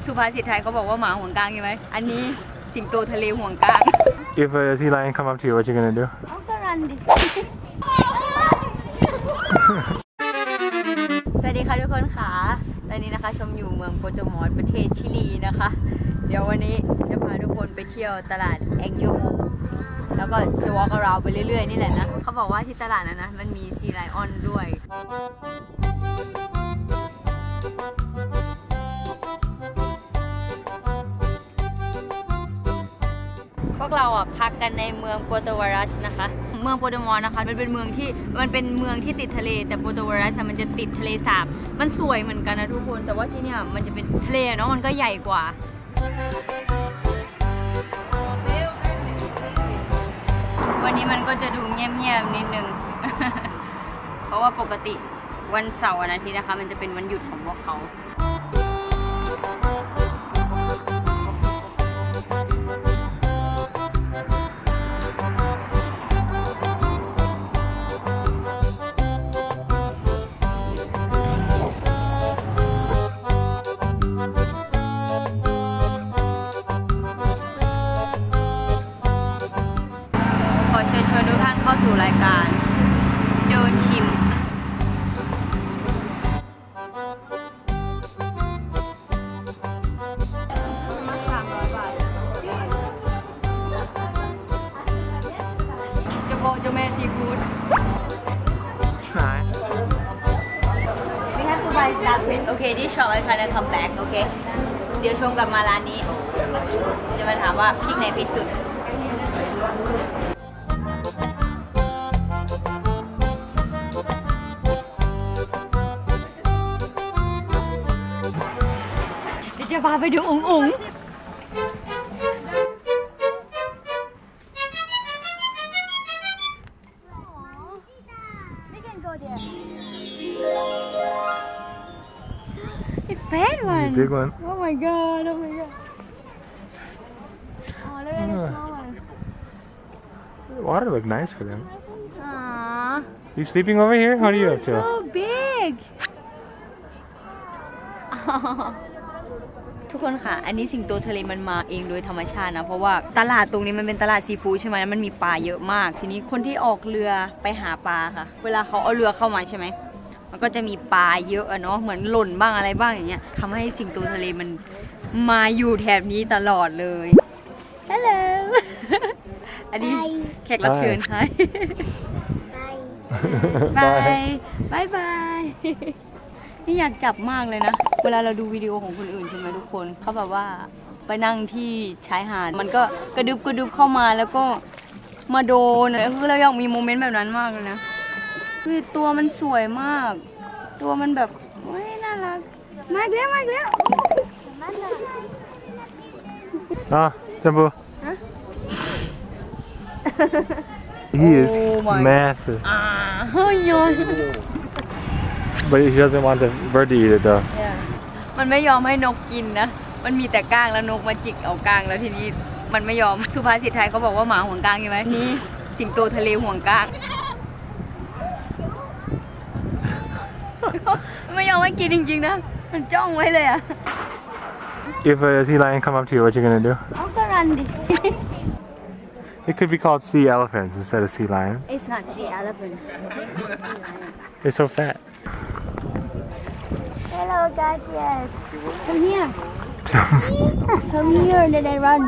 สุภาษิตไทยเขาบอกว่าหมาห่วงกลางใช่ไหมอันนี้สิงโตทะเลห่วงกลาง If a sea lion come up to you, what you gonna do? เอาก็รันดิ สวัสดีค่ะทุกคนค่ะตอนนี้นะคะชมอยู่เมืองโปโตมอสประเทศชิลีนะคะเดี๋ยววันนี้จะพาทุกคนไปเที่ยวตลาดแองโจโมแล้วก็จะวอล์กเราไปเรื่อยๆนี่แหละนะเขาบอกว่าที่ตลาดนั้นนะมันมีซีไลออนด้วยพวกเราพักกันในเมืองโปโตวารัสนะคะเมืองโปโตมอสนะคะมันเป็นเมืองที่ติดทะเลแต่โปโตวารัสมันจะติดทะเลสาบมันสวยเหมือนกันนะทุกคนแต่ว่าที่เนี่ยมันจะเป็นทะเลเนาะมันก็ใหญ่กว่าวันนี้มันก็จะดูเงียบๆนิดนึง เพราะว่าปกติวันเสาร์วันอาทิตย์นะคะมันจะเป็นวันหยุดของพวกเขาขอเชิญชวนทุกท่านเข้าสู่รายการเดินชิมจะแม่ซีฟู้ด We have to buy stuff. Okay, this shop I kinda come back. Okay. เดี๋ยวชมกลับมาร้านนี้จะมาถามว่าพริกไหนเผ็ดสุดจะพาไปดูอุ๋งFat one. Big one. Oh my god! Oh my god! Oh, look at the small one. The water look nice for them. Aww. You sleeping over here? What are you up to? So big. ทุกคนค่ะอันนี้สิงโตทะเลมันมาเองโดยธรรมชาตินะเพราะว่าตลาดตรงนี้มันเป็นตลาดซีฟู้ดใช่ไหมมันมีปลาเยอะมากทีนี้คนที่ออกเรือไปหาปลาค่ะเวลาเขาเอาเรือเข้ามาใช่ไหมมันก็จะมีปลาเยอะเนาะเหมือนหล่นบ้างอะไรบ้างอย่างเงี้ยทำให้สิงโตทะเลมันมาอยู่แถบนี้ตลอดเลยฮัลโหล อันนี้แขกรับเชิญค่ะบายบายบายนี่อยากจับมากเลยนะเวลาเราดูวิดีโอของคนอื่นใช่ไหมทุกคนเขาแบบว่าไปนั่งที่ชายหาดมันก็กระดึบเข้ามาแล้วก็มาโดนคือเราอยากมีโมเมนต์แบบนั้นมากเลยนะคือตัวมันสวยมากตัวมันแบบโอ้ยน่ารักมากแล้ว Jumbo. He is massive. But he doesn't want the bird to eat it though. Yeah. มันไม่ยอมให้นกกินนะมันมีแต่ก้างแล้วนกมาจิกเอาก้างแล้วทีนี้มันไม่ยอมสุภาษิตไทยเขาบอกว่าหมาห่วงก้างใช่ไหมนี่สิงโตทะเลห่วงก้างไม่ยอมให้กินจริงๆนะมันจ้องไว้เลยอะ If a sea lion come up to you, what you gonna do? เอาก็รันดิ It could be called sea elephants instead of sea lions. It's not sea elephant. They're so fat. Hello, gorgeous. Come here. Come here, then I run.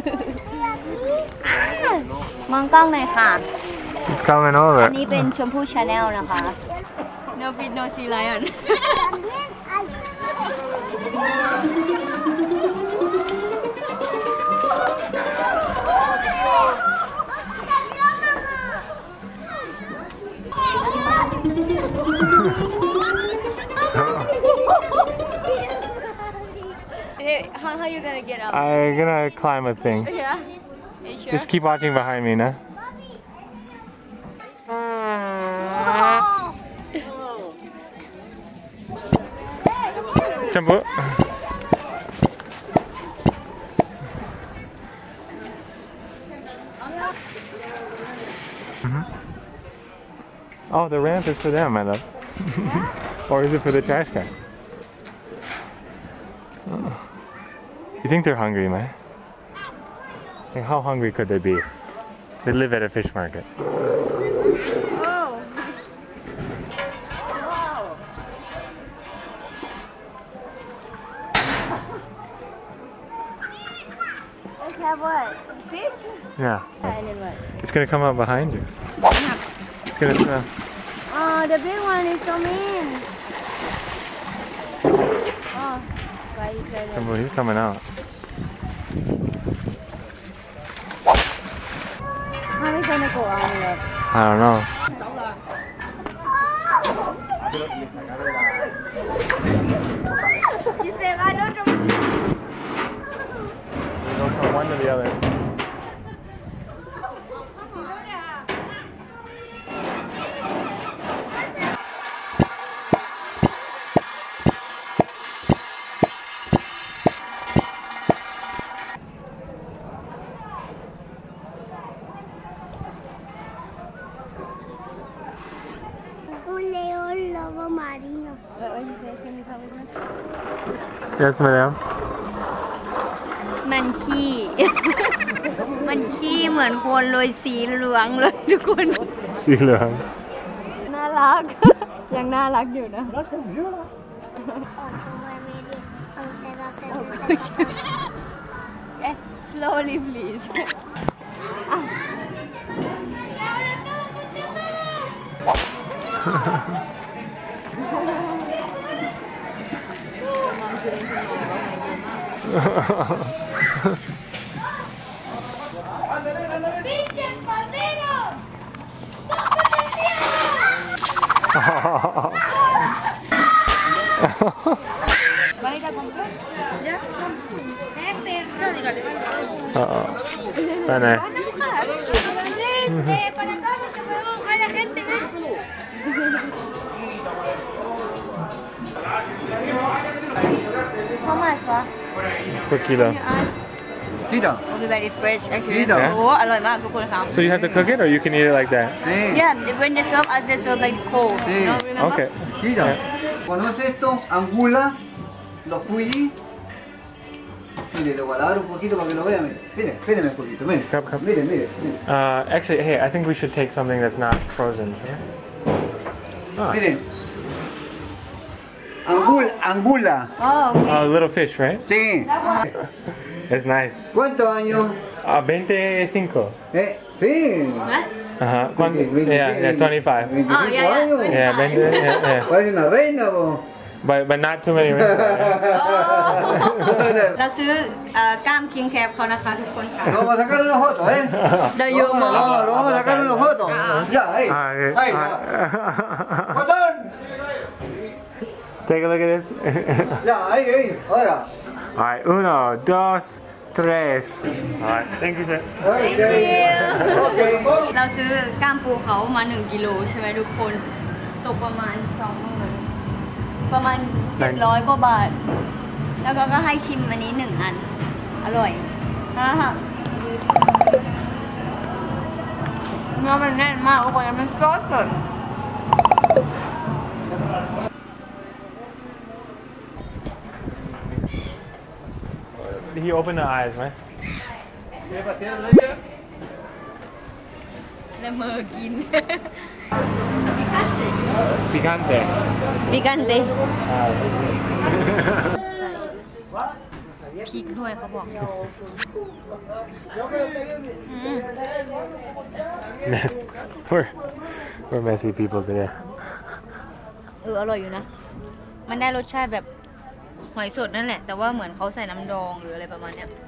มองกล้องหน่อยค่ะ It's coming over. อันนี้เป็นชมพู่ชาแนลนะคะ No feed no sea lion. How you gonna get up? I'm gonna climb a thing. Yeah. Are you sure? Just keep watching behind me, nah? Jumbo. Oh, the ramp is for them, my love. Or is it for the trash can? Oh. You think they're hungry, man? Like, how hungry could they be? They live at a fish market. Oh. Let's have what? Fish? Yeah. And then what? It's gonna come out behind you. It's gonna smell. Oh, the big one is so mean. Oh, why is that? Come on, he's coming out. How is gonna go on it? I don't know. You said I don't know. Go from one to the other. Un león lobo marino. Can you come with me? Yes, madam. มันขี้ มันขี้เหมือนคนเลยสีเหลืองเลยทุกคนสีเหลืองน่ารัก ยังน่ารักอยู่นะ slowly please ไปไหน How much วะ per kilo. Tita. Only very fresh actually Yeah. โอ้อร่อยมากทุกคนค่ะ So you have to cook it, or you can eat it like that? Sí. Yeah, when they serve us, they serve like cold. Sí. You know, remember? Okay. Tita. Yeah. ¿Conoce esto? Angula. Los Fuji. Mire, le voy a lavar un poquito para que lo vean. Mire, espérenme un poquito. Mire, Cup, cup. mire, mire. Actually, hey, I think we should take something that's not frozen. Right? Ah. Miren. Angula. Oh, okay. Little fish, right? Sí. It's nice. ¿Cuántos años? 25. Sí. Uh-huh. Yeah, 25. 25 Oh, yeah, yeah. años. Yeah, 20, yeah. Parece una reina, vos. But not too many. Right? เราซื้อกล้ามคิงแคปเขานะคะทุกคนค่ะ Lo vamos a sacar una foto, ¿eh? ได้เยอะมาก No, lo vamos a sacar una foto. Ya, ahí. Ahí, ya. ¡Botón! Take a look at this. Ya, ahí, ahí. Ahora. Alright, 1, 2, 3. Alright, thank you, sir. Ahí, Thank ahí. you Ok, vamos. เราซื้อกล้ามปูเขามา1กิโลใช่ไหมทุกคนตกประมาณ20,000ประมาณ700 กว่าบาท แล้วก็ให้ชิมอันนี้1 อัน อร่อยเนื้อมันแน่นมากทุกคนยังไม่ซอสสด Did he open the eyes, right? แล้วมือกิน Picante. ปิกันเตพริกด้วยเขาบอก Mess. We're messy people today. อร่อยอยู่นะ มันได้รสชาติแบบหอยสดนั่นแหละ แต่ว่าเหมือนเขาใส่น้ำดองหรืออะไรประมาณเนี้ย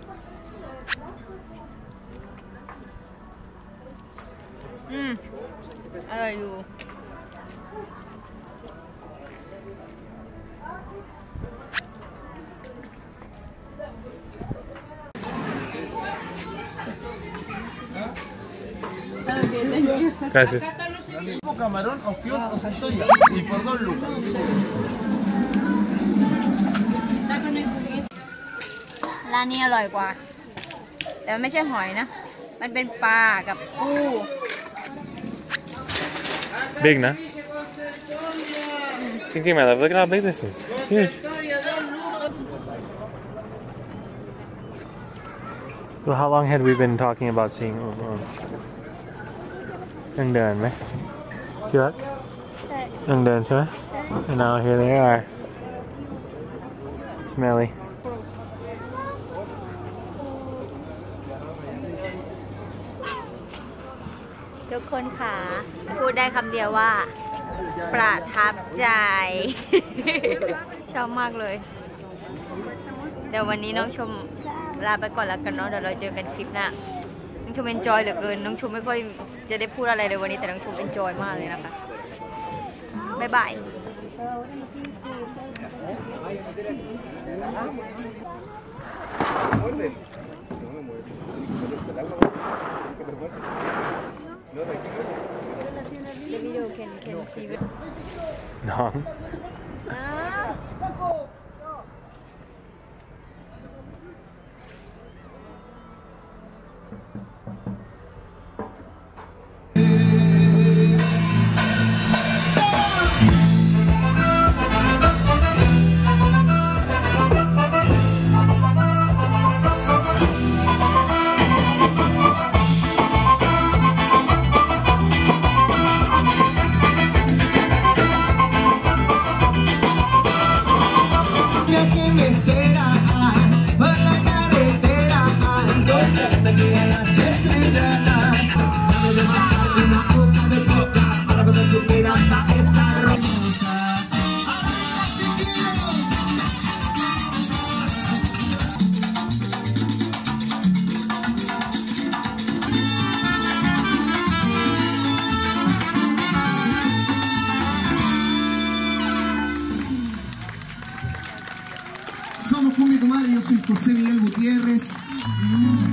อร่อยอยู่ Gracias. Camarón, ostión o centolla y por 2 lucas. ร้านนี้อร่อยกว่า แต่มันไม่ใช่หอยนะ มันเป็นปลากับปู Big, nah? My love, look at how big this is. It's huge. So how long had we been talking about seeingยังเดินไหมเชื่อยังเดินใช่ไหม And now here they are. Smelly. ทุกคนค่ะพูดได้คำเดียวว่าประทับใจ ชอบมากเลย เดี๋ยววันนี้น้องชมลาไปก่อนแล้วกันเนาะเดี๋ยวเราเจอกันคลิปหน้าน้องชมเอนจอยเหลือเกินน้องชมไม่ค่อยจะได้พูดอะไรเลยวันนี้แต่น้องชมเอนจอยมากเลยนะคะบ๊ายบาย The video can see it. น้อง Somos Cumbia Comadre, yo soy José Miguel Gutiérrez.